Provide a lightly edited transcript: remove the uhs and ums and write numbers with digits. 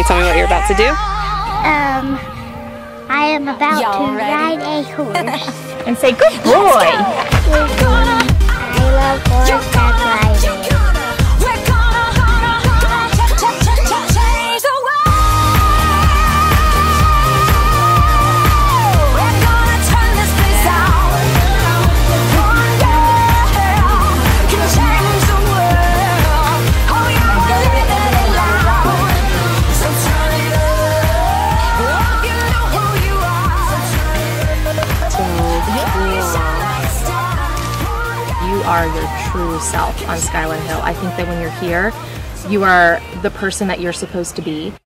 you tell me what you're about to do? I am about to ride a horse. And say, good boy. I love horseback riding. You are your true self on Skyline Hill. I think that when you're here, you are the person that you're supposed to be.